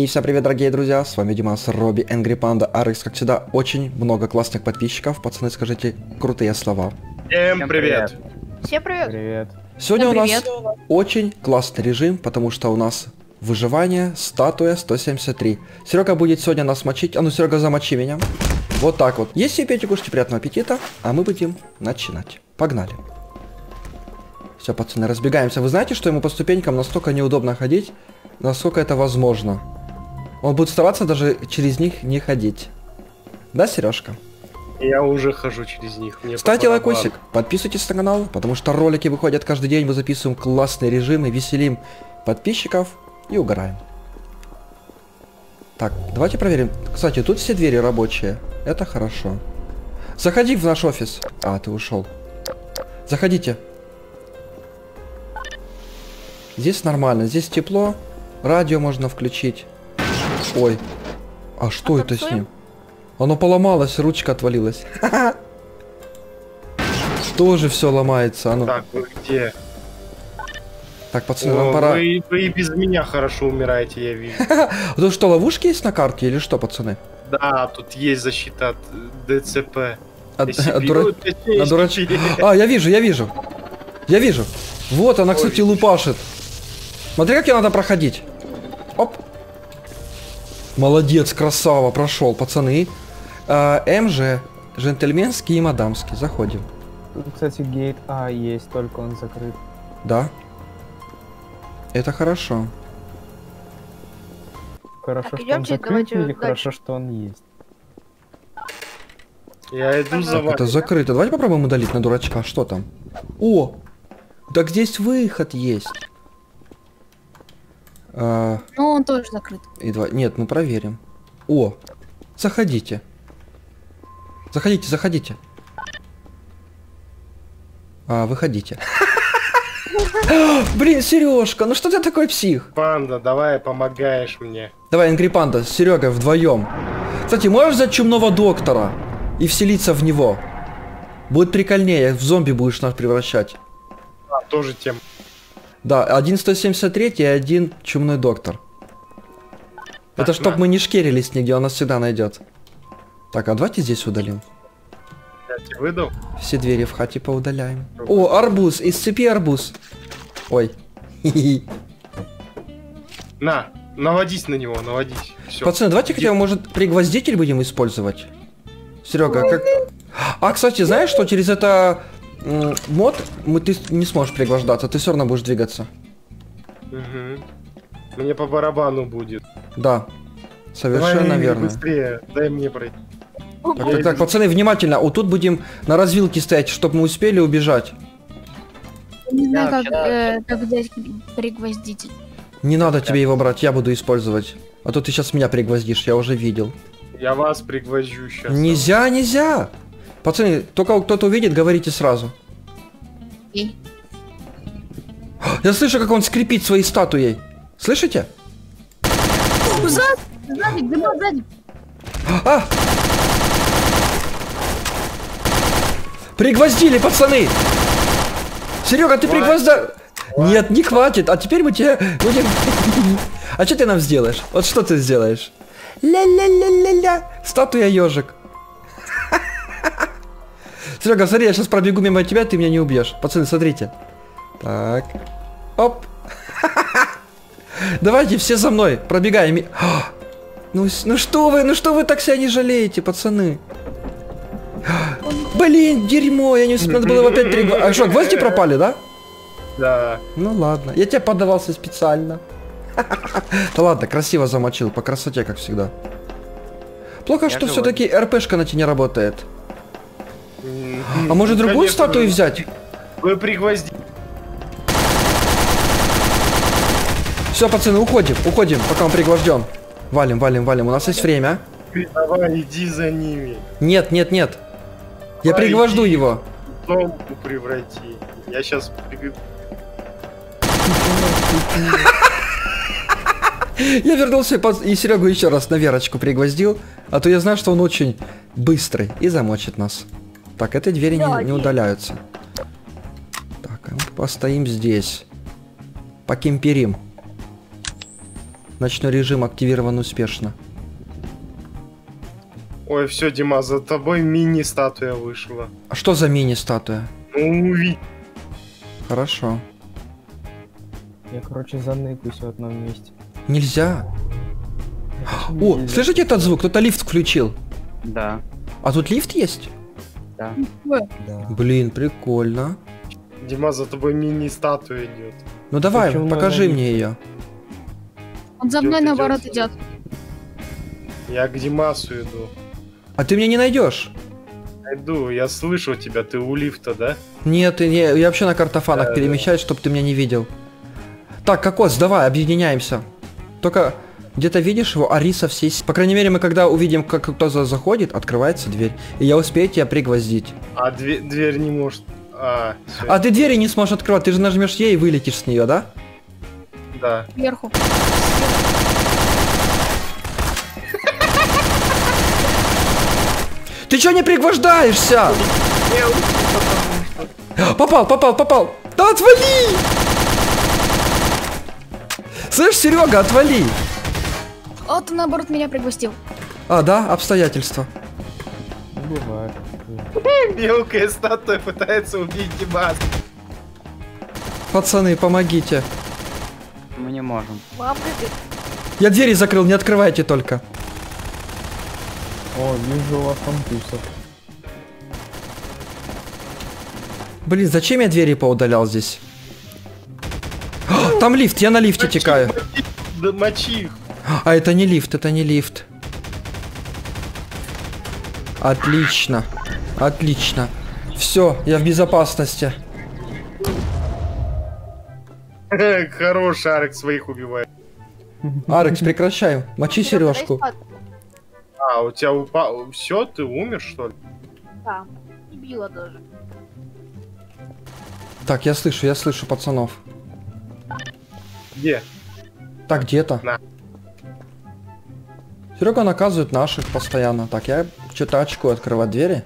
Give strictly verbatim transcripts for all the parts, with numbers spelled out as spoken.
И всем привет, дорогие друзья, с вами Димас, Робби, Angry Panda, Арекс, как всегда, очень много классных подписчиков. Пацаны, скажите крутые слова. Всем привет. Всем привет. Привет. Сегодня Всем у привет. нас очень классный режим, потому что у нас выживание, статуя сто семьдесят три. Серега будет сегодня нас мочить. А ну, Серега, замочи меня. Вот так вот. Если пейте, кушайте, приятного аппетита, а мы будем начинать. Погнали. Все, пацаны, разбегаемся. Вы знаете, что ему по ступенькам настолько неудобно ходить, насколько это возможно. Он будет стараться даже через них не ходить. Да, Сережка? Я уже хожу через них. Мне Ставьте по лайкосик, подписывайтесь на канал, потому что ролики выходят каждый день, мы записываем классные режимы, веселим подписчиков и угораем. Так, давайте проверим. Кстати, тут все двери рабочие. Это хорошо. Заходи в наш офис. А, ты ушел. Заходите. Здесь нормально, здесь тепло. Радио можно включить. Ой. А что это с ним? Оно поломалось, ручка отвалилась. Тоже все ломается. Оно... Так, вы где? Так, пацаны, О, нам пора... Вы, вы и без меня хорошо умираете, я вижу. Тут что, ловушки есть на карте или что, пацаны? Да, тут есть защита от ДЦП. От, Если от берут, дура- то есть на дурач... четыре. А, я вижу, я вижу. Я вижу. Вот она, кстати, Ой. лупашит. Смотри, как ее надо проходить. Оп. Молодец, красава, прошел, пацаны. А, МЖ, джентльменский и мадамский. Заходим. Тут, кстати, гейт А есть, только он закрыт. Да. Это хорошо. Хорошо, Так, что он идёмте, закрыт, давайте или дальше. хорошо, что он есть? Я иду за Так, вами. это закрыто. Давайте попробуем удалить на дурачка. Что там? О! Так здесь выход есть. А, Ну, он тоже закрыт. и два... Нет, мы проверим. О! Заходите. Заходите, заходите. А, выходите. Блин, Сережка, ну что ты такой псих? Панда, давай помогаешь мне. Давай, Angry Panda, с Серегой вдвоем. Кстати, можешь взять чумного доктора и вселиться в него? Будет прикольнее, в зомби будешь нас превращать. А, тоже тем. Да, один сто семьдесят три и один чумной доктор. Так, Это чтоб на. мы не шкерились нигде, он нас всегда найдет. Так, а давайте здесь удалим. Я тебе выдал. Все двери в хате поудаляем. О, арбуз, из цепи арбуз. Ой. Хи-хи. На, наводись на него, наводись. Все. Пацаны, давайте хотя бы, может, пригвоздитель будем использовать? Серега, как... А, кстати, знаешь, что через это м, мод мы, ты не сможешь пригвождаться, ты все равно будешь двигаться. Угу. Мне по барабану будет. Да, совершенно Давай, верно. быстрее, дай мне пройти. Так, так, так, пацаны, внимательно. Вот тут будем на развилке стоять, чтобы мы успели убежать. Не знаю, Да, как, да. э, как взять пригвоздитель. Не надо тебе его брать, я буду использовать. А то ты сейчас меня пригвоздишь, я уже видел. Я вас пригвожу сейчас. Нельзя, нельзя. Пацаны, только кто-то увидит, говорите сразу. И? Я слышу, как он скрипит своей статуей. Слышите? Сзади, сзади, где был сзади? А! Пригвоздили, пацаны! Серега, ты Хватит. пригвозда... Нет, не хватит. А теперь мы тебе будем... А что ты нам сделаешь? Вот что ты сделаешь? Ля-ля-ля-ля-ля. Статуя ежик. Серега, смотри, я сейчас пробегу мимо тебя, ты меня не убьешь. Пацаны, смотрите. Так. Оп. Давайте все за мной. Пробегаем. И- Ну, с- ну что вы, ну что вы так себя не жалеете, пацаны? Блин, дерьмо, я не успел, надо было его опять три гва- А что, гвозди пропали, да? Да. Ну ладно, я тебе поддавался специально. Да ладно, красиво замочил, по красоте, как всегда. Плохо, что все-таки РПшка на тебе не работает. А может другую Конечно, статую вы- взять? Вы пригвозди. Все, пацаны, уходим, уходим, пока он пригвожден. Валим, валим, валим, у нас есть время. Давай, иди за ними. Нет, нет, нет. Я Давай, пригвожду иди. его. В зомбу преврати. Я сейчас... Я вернулся и и Серегу еще раз на Верочку пригвоздил, а то я знаю, что он очень быстрый и замочит нас. Так, эти двери не, не удаляются. Так, а мы постоим здесь. Покемперим. Ночной режим активирован успешно. Ой, все, Дима, за тобой мини-статуя вышла. А что за мини-статуя? Ну, увидь. Хорошо. Я, короче, заныкаюсь в одном месте. Нельзя. Почему О, нельзя? слышите этот звук? Кто-то лифт включил. Да, А тут лифт есть? да. Да. Блин, прикольно. Дима, за тобой мини-статуя идет. Ну давай, Почему покажи надо мне ее. Он за Идёт, мной идёт. наоборот идет. Я к Димасу иду. А ты меня не найдешь? Иду, я слышу тебя, ты у лифта, да? Нет, ты не- я вообще на картофанах Да, перемещаюсь, чтобы ты меня не видел. Так, Кокос, давай, объединяемся. Только где-то видишь его, Ариса все... с- По крайней мере, мы когда увидим, как кто-то заходит, открывается дверь, и я успею тебя пригвоздить. А дверь, дверь не может... А, всё, А ты двери не сможешь открывать, ты же нажмешь ей и вылетишь с нее, да? да. Вверху. Ты чё не пригвождаешься? Попал, попал, попал. Да отвали! Слышь, Серега, отвали! О, ты наоборот меня пригвоздил. А, да, обстоятельства. Ну, бывает. Мелкая статуя пытается убить Димаса. Пацаны, помогите. Мы не можем. Бабка ты. Я двери закрыл, не открывайте только. О, вижу у вас там тусов. Блин, зачем я двери поудалял здесь? А, там лифт, я на лифте Мочи, текаю. мочи, Да мочи их. А, это не лифт, это не лифт. Отлично. Отлично. Все, я в безопасности. Хороший Арек своих убивает. Арекс, прекращаем. Мочи сережку. А, у тебя упал... Все, ты умер, что ли? Да. И била даже. Так, я слышу, я слышу пацанов. Где? Так, где-то. На. Серега наказывает наших постоянно. Так, я что-то очкую открывать двери.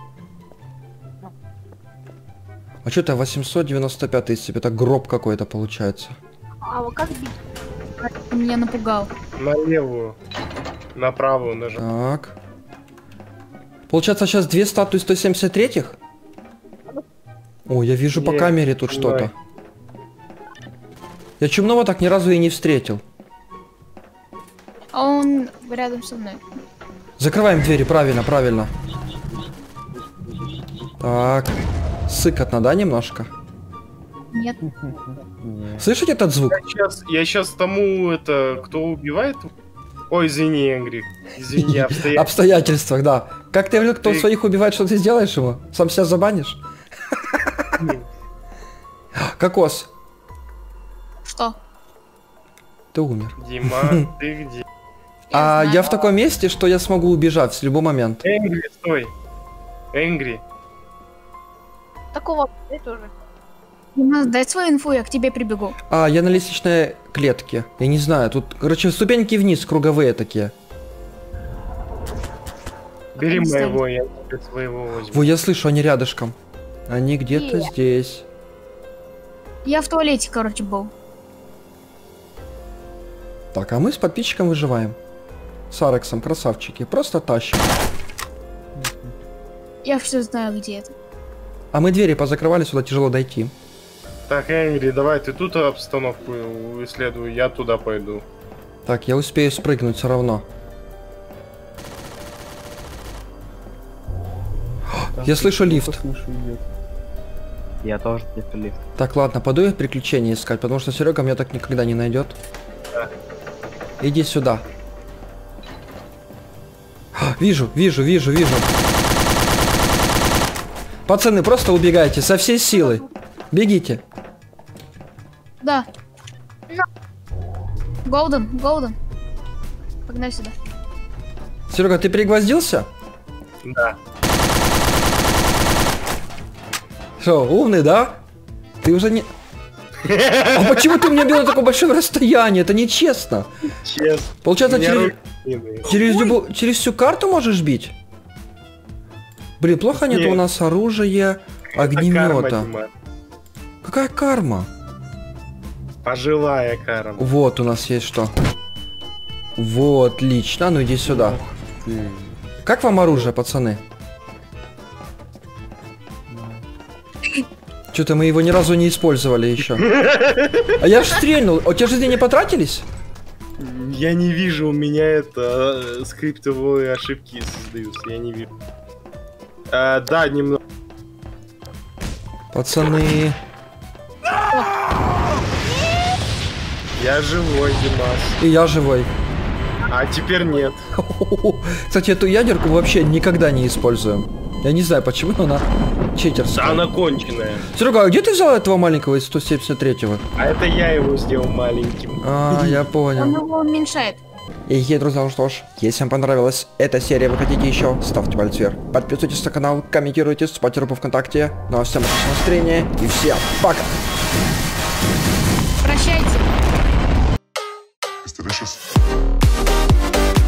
А что-то восемьсот девяносто пять тысяч. Это гроб какой-то получается. А вот как бить? Ты меня напугал. На левую. На правую нажал. Так. Получается сейчас две статуи сто семьдесят третьих? О, я вижу по Нет, камере тут чумной. что-то. Я чумного так ни разу и не встретил. А он рядом со мной. Закрываем двери, правильно, правильно. Так. Сыкотно, да, немножко? Нет. Не. Слышите этот звук? Я сейчас, я сейчас тому, это, кто убивает... Ой, извини, Энгри. Извини, обстоятельства. Обстоятельствах, да. Как ты говорил, кто Ты- своих убивает, что ты сделаешь ему? Сам себя забанишь? Кокос, Что? ты умер. Дима, ты где? А знаю. я в таком месте, что я смогу убежать в любой момент. Энгри, стой. Энгри. Такого ты тоже. Дима, дай свою инфу, я к тебе прибегу. А, я на лестничной клетке. Я не знаю, тут, короче, ступеньки вниз, круговые такие. Бери не станет. моего, я тебе своего возьму. Во, я слышу, они рядышком. Они где-то Где? здесь. Я в туалете, короче, был. Так, а мы с подписчиком выживаем. С Арексом, красавчики. Просто тащим. Я все знаю, где это. А мы двери позакрывали, сюда тяжело дойти. Так, Энгри, давай ты тут обстановку исследуй, я туда пойду. Так, я успею спрыгнуть все равно. Там Я слышу кто-то, лифт. слышу, идет. Я тоже слышу лифт. Так, ладно, пойду я приключения искать, потому что Серега меня так никогда не найдет. Иди сюда. А, Вижу, вижу, вижу, вижу. Пацаны, просто убегайте со всей силы. Бегите. Да. На. Голден, Голден. Погнали сюда. Серега, ты пригвоздился? Да. Что, умный, да? Ты уже не... А почему ты меня бил на таком большом расстоянии? Это нечестно. Честно. Получается, У меня через, руки длинные. через, любу- через всю карту можешь бить? Блин, плохо нет Нет. у нас оружия, Это карма, огнемета. Дима. Какая карма? Пожилая карма. Вот у нас есть что. Вот, отлично. Ну иди сюда. Как вам оружие, пацаны? Что-то мы его ни разу не использовали еще. А я ж стрельнул. А у тебя жизни не потратились? Я не вижу, у меня это э, скриптовые ошибки создаются, я не вижу. А, да, немного. Пацаны. Я живой, Димас. И я живой. А теперь нет. Кстати, эту ядерку мы вообще никогда не используем. Я не знаю, почему, но она читерская. Да, она конченая. Серега, а где ты взял этого маленького из сто семьдесят третьего? А это я его сделал маленьким. А, я Он понял. его уменьшает. И, друзья, ну что ж, если вам понравилась эта серия, вы хотите еще, ставьте палец вверх. Подписывайтесь на канал, комментируйте, вступайте в группу ВКонтакте. Ну а всем отличного настроения и всем пока! Прощайте. It's delicious.